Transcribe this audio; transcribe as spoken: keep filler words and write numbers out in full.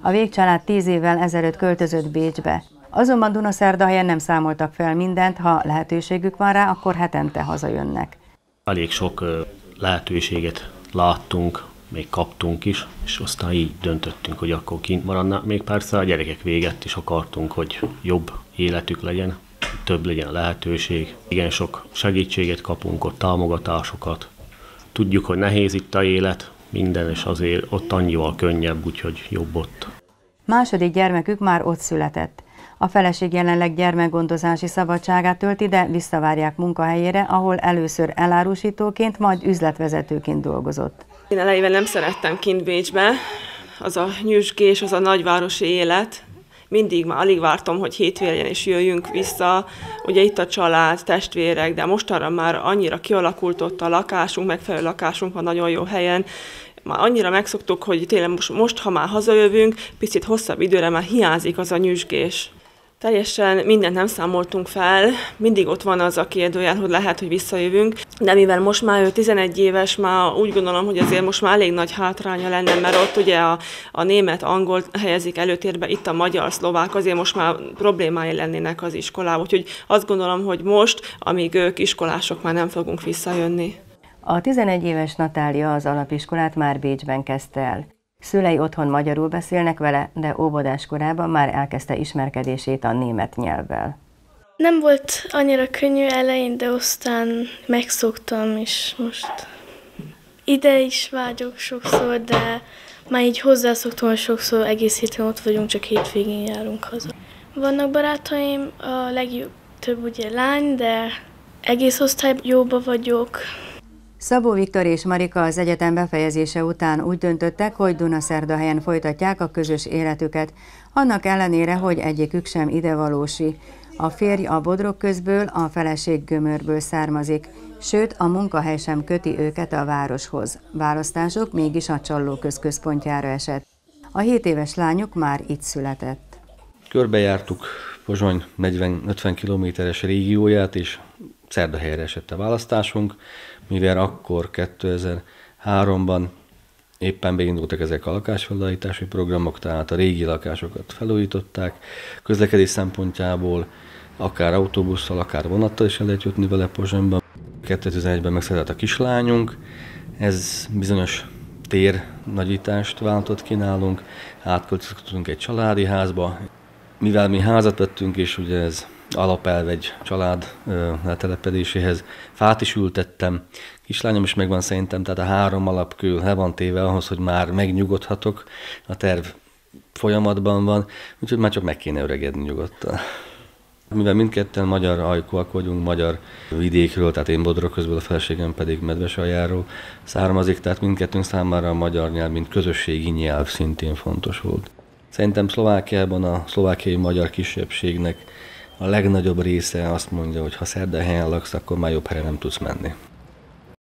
A Vég család tíz évvel ezelőtt költözött Bécsbe. Azonban Dunaszerdahelyen nem számoltak fel mindent, ha lehetőségük van rá, akkor hetente hazajönnek. Elég sok lehetőséget láttunk, még kaptunk is, és aztán így döntöttünk, hogy akkor kint maradna. Még persze a gyerekek véget is akartunk, hogy jobb életük legyen, több legyen a lehetőség. Igen, sok segítséget kapunk, ott támogatásokat. Tudjuk, hogy nehéz itt a élet, minden, és azért ott annyival könnyebb, úgyhogy jobb ott. Második gyermekük már ott született. A feleség jelenleg gyermekgondozási szabadságát tölti, de visszavárják munkahelyére, ahol először elárusítóként, majd üzletvezetőként dolgozott. Én elejében nem szerettem kint Bécsbe, az a nyüzsgés, az a nagyvárosi élet. Mindig már alig vártam, hogy hétvégén is jöjjünk vissza. Ugye itt a család, testvérek, de mostanra már annyira kialakult ott a lakásunk, megfelelő lakásunk van nagyon jó helyen. Már annyira megszoktuk, hogy tényleg most, most, ha már hazajövünk, picit hosszabb időre már hiányzik az a nyüzsgés. Teljesen mindent nem számoltunk fel, mindig ott van az a kérdőjel, hogy lehet, hogy visszajövünk, de mivel most már ő tizenegy éves, már úgy gondolom, hogy azért most már elég nagy hátránya lenne, mert ott ugye a, a német, angol helyezik előtérbe, itt a magyar, szlovák, azért most már problémái lennének az iskolában, úgyhogy azt gondolom, hogy most, amíg ők iskolások, már nem fogunk visszajönni. A tizenegy éves Natália az alapiskolát már Bécsben kezdte el. Szülei otthon magyarul beszélnek vele, de óvodás korában már elkezdte ismerkedését a német nyelvvel. Nem volt annyira könnyű elején, de aztán megszoktam, és most ide is vágyok sokszor, de már így hozzászoktam, hogy sokszor egész héten ott vagyunk, csak hétvégén járunk haza. Vannak barátaim, a legtöbb ugye lány, de egész osztály jóba vagyok. Szabó Viktor és Marika az egyetem befejezése után úgy döntöttek, hogy Dunaszerdahelyen folytatják a közös életüket, annak ellenére, hogy egyikük sem idevalósi. A férj a Bodrogközből, a feleség Gömörből származik, sőt a munkahely sem köti őket a városhoz. Választások mégis a Csallóköz központjára esett. A hét éves lányuk már itt született. Körbejártuk Pozsony negyven-ötven kilométeres régióját, és Szerdahelyre esett a választásunk, mivel akkor kétezer-háromban éppen beindultak ezek a lakásfelújítási programok, tehát a régi lakásokat felújították. Közlekedés szempontjából akár autóbusszal, akár vonattal is el lehet jutni vele Pozsonyba. kétezer-tizenegyben megszületett a kislányunk, ez bizonyos térnagyítást váltott ki nálunk, átköltöztünk egy családi házba. Mivel mi házat vettünk, és ugye ez alapelv egy család letelepedéséhez, fát is ültettem, kislányom is megvan szerintem, tehát a három alapkő le van téve ahhoz, hogy már megnyugodhatok, a terv folyamatban van, úgyhogy már csak meg kéne öregedni nyugodtan. Mivel mindketten magyar ajkúak vagyunk, magyar vidékről, tehát én Bodrogközből, a feleségem pedig Medvesaljáról származik, tehát mindkettőnk számára a magyar nyelv, mint közösségi nyelv szintén fontos volt. Szerintem Szlovákiában a szlovákiai magyar kisebbségnek a legnagyobb része azt mondja, hogy ha Szerdahelyen laksz, akkor már jobb helyre nem tudsz menni.